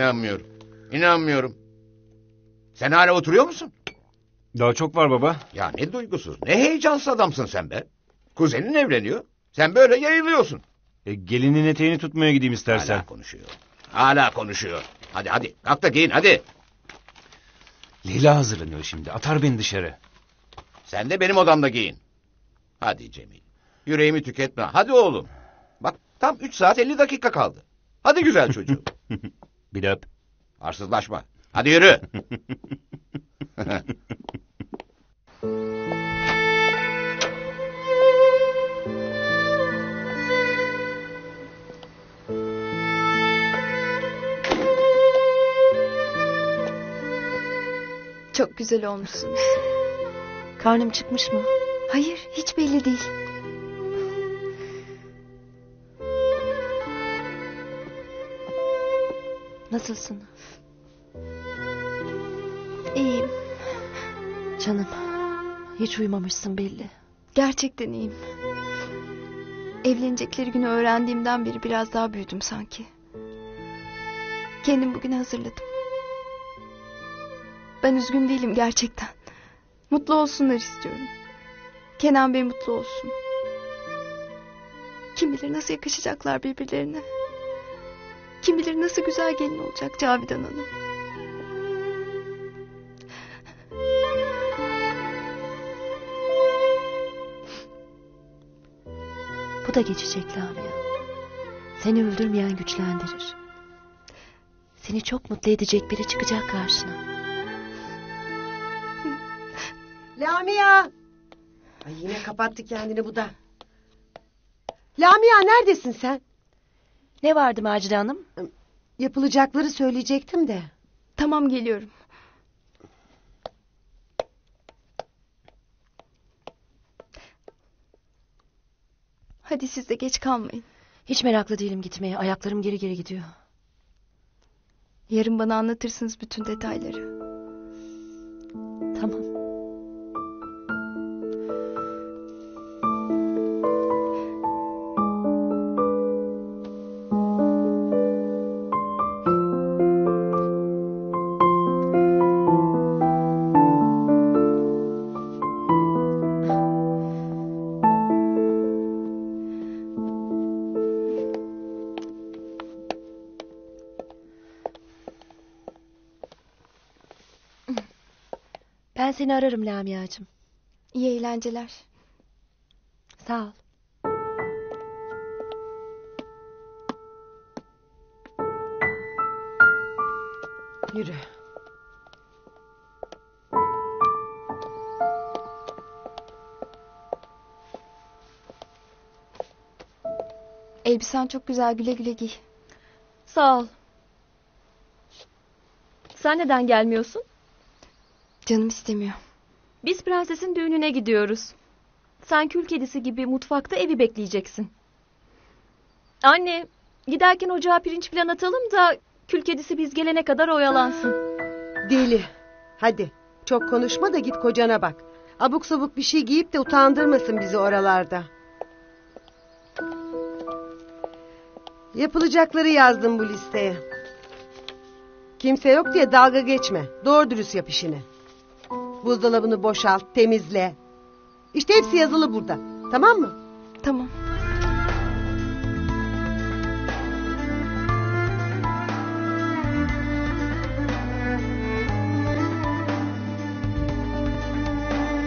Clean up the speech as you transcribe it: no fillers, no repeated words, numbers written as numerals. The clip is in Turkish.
İnanmıyorum. İnanmıyorum. Sen hala oturuyor musun? Daha çok var baba. Ya ne duygusuz, ne heyecansız adamsın sen be. Kuzenin evleniyor. Sen böyle yayılıyorsun. Gelinin eteğini tutmaya gideyim istersen. Hala konuşuyor. Hala konuşuyor. Hadi kalk da giyin hadi. Leyla hazırlanıyor şimdi. Atar beni dışarı. Sen de benim odamda giyin. Hadi Cemil. Yüreğimi tüketme. Hadi oğlum. Bak tam 3 saat 50 dakika kaldı. Hadi güzel çocuğum. Bir de öp. Arsızlaşma. Hadi yürü. Çok güzel olmuşsunuz. Karnım çıkmış mı? Hayır, hiç belli değil. Nasılsın? İyiyim. Canım, hiç uyumamışsın belli. Gerçekten iyiyim. Evlenecekleri günü öğrendiğimden beri biraz daha büyüdüm sanki. Kendim bugüne hazırladım. Ben üzgün değilim gerçekten. Mutlu olsunlar istiyorum. Kenan Bey mutlu olsun. Kim bilir nasıl yakışacaklar birbirlerine. Kim bilir nasıl güzel gelin olacak Cavidan Hanım. Bu da geçecek Lamia. Seni öldürmeyen güçlendirir. Seni çok mutlu edecek biri çıkacak karşına. Lamia! Ay yine kapattı kendini bu da. Lamia neredesin sen? Ne vardı Macide Hanım? Yapılacakları söyleyecektim de. Tamam geliyorum. Hadi siz de geç kalmayın. Hiç meraklı değilim gitmeye. Ayaklarım geri geri gidiyor. Yarın bana anlatırsınız bütün detayları. Tamam. Ben seni ararım Lamia'cığım. İyi eğlenceler. Sağ ol. Yürü. Elbisen çok güzel, güle güle giy. Sağ ol. Sen neden gelmiyorsun? Canım istemiyor. Biz prensesin düğününe gidiyoruz. Sen kül kedisi gibi mutfakta evi bekleyeceksin. Anne, giderken ocağa pirinç falan atalım da kül kedisi biz gelene kadar oyalansın. Deli. Hadi çok konuşma da git kocana bak. Abuk sabuk bir şey giyip de utandırmasın bizi oralarda. Yapılacakları yazdım bu listeye. Kimse yok diye dalga geçme. Doğru dürüst yap işini. Buzdolabını boşalt, temizle. İşte hepsi yazılı burada. Tamam mı? Tamam.